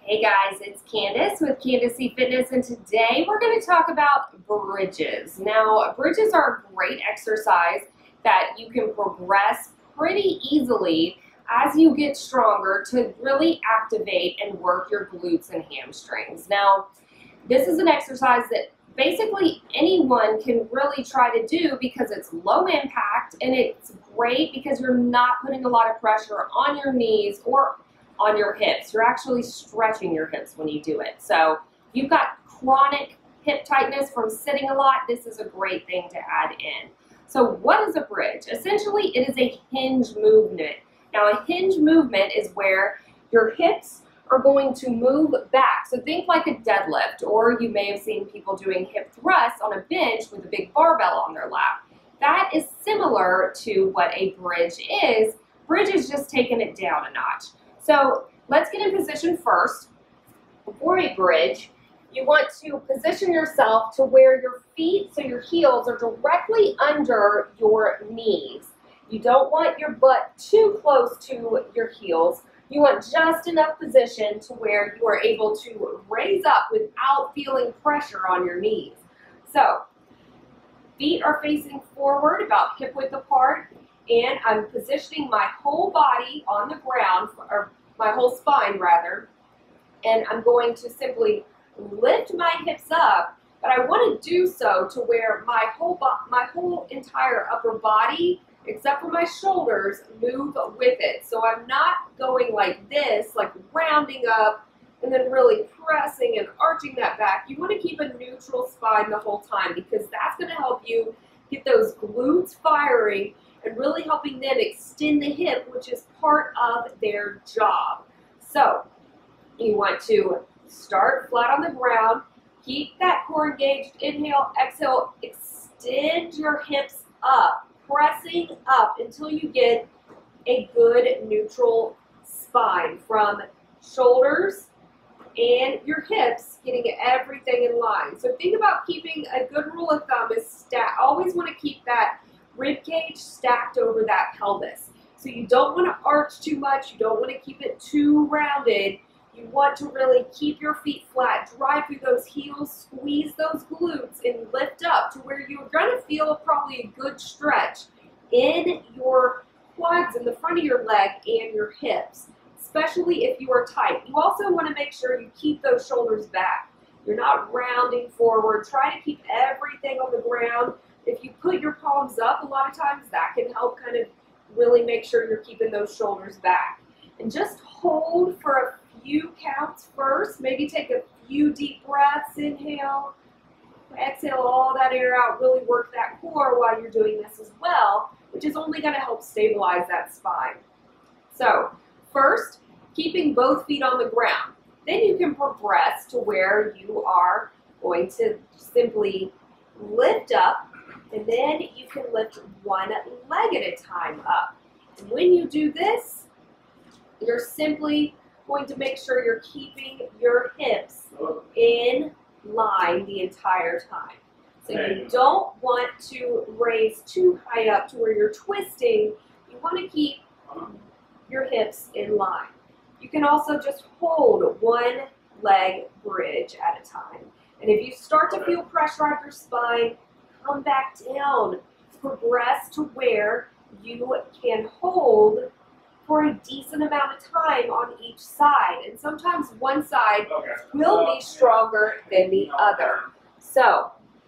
Hey guys, it's Candace with Candace C Fitness, and today we're going to talk about bridges. Now, bridges are a great exercise that you can progress pretty easily as you get stronger to really activate and work your glutes and hamstrings. Now, this is an exercise that basically anyone can really try to do because it's low impact and it's great because you're not putting a lot of pressure on your knees or on your hips. You're actually stretching your hips when you do it. So if you've got chronic hip tightness from sitting a lot, this is a great thing to add in. So what is a bridge? Essentially, it is a hinge movement. Now, a hinge movement is where your hips are going to move back. So think like a deadlift, or you may have seen people doing hip thrusts on a bench with a big barbell on their lap. That is similar to what a bridge is. Bridge is just taking it down a notch. So let's get in position first. For a bridge, you want to position yourself to where your feet, so your heels, are directly under your knees. You don't want your butt too close to your heels. You want just enough position to where you are able to raise up without feeling pressure on your knees. So feet are facing forward, about hip width apart, and I'm positioning my whole body on the ground, or my whole spine rather, and I'm going to simply lift my hips up, but I want to do so to where my whole entire upper body, except for my shoulders, move with it. So I'm not going like this, like rounding up and then really pressing and arching that back. You want to keep a neutral spine the whole time because that's going to help you get those glutes firing and really helping them extend the hip, which is part of their job. So you want to start flat on the ground, keep that core engaged, inhale, exhale, extend your hips up, pressing up until you get a good neutral spine from shoulders and your hips, getting everything in line. So think about keeping a good rule of thumb is always want to keep that rib cage stacked over that pelvis. So you don't want to arch too much, you don't want to keep it too rounded. You want to really keep your feet flat, drive through those heels, squeeze those glutes, and lift up to where you're going to feel probably a good stretch in your quads in the front of your leg and your hips, especially if you are tight. You also want to make sure you keep those shoulders back. You're not rounding forward. Try to keep everything on the ground. If you put your palms up, a lot of times that can help kind of really make sure you're keeping those shoulders back. And just hold for a few counts first. Maybe take a few deep breaths. Inhale, exhale all that air out. Really work that core while you're doing this as well, which is only going to help stabilize that spine. So first, keeping both feet on the ground. Then you can progress to where you are going to simply lift up, and then you can lift one leg at a time up. And when you do this, you're simply going to make sure you're keeping your hips in line the entire time. So you don't want to raise too high up to where you're twisting. You want to keep your hips in line. You can also just hold one leg bridge at a time. And if you start to feel pressure on your spine, come back down. Progress to where you can hold for a decent amount of time on each side. And sometimes one side will be stronger than the other. So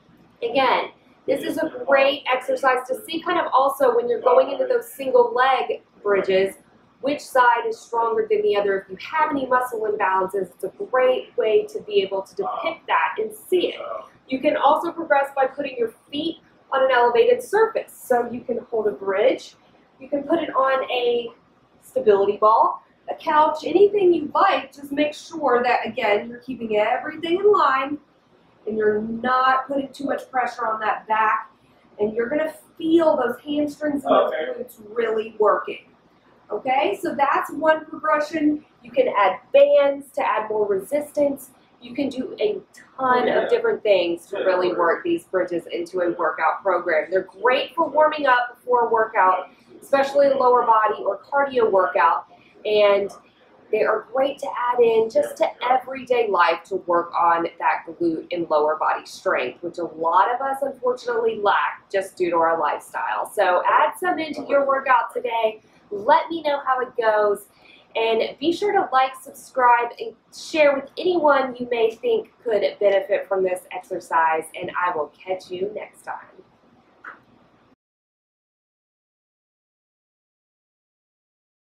again, this is a great exercise to see kind of also when you're going into those single leg bridges, which side is stronger than the other. If you have any muscle imbalances, it's a great way to be able to depict that and see it. You can also progress by putting your feet on an elevated surface. So you can hold a bridge, you can put it on a stability ball, a couch, anything you like. Just make sure that, again, you're keeping everything in line and you're not putting too much pressure on that back, and you're going to feel those hamstrings and those glutes really working. Okay, so that's one progression. You can add bands to add more resistance. You can do a ton of different things to really work these bridges into a workout program. They're great for warming up before a workout, especially a lower body or cardio workout. And They are great to add in just to everyday life to work on that glute and lower body strength, which a lot of us unfortunately lack just due to our lifestyle. So add some into your workout today. Let me know how it goes. And be sure to like, subscribe, and share with anyone you may think could benefit from this exercise. And I will catch you next time.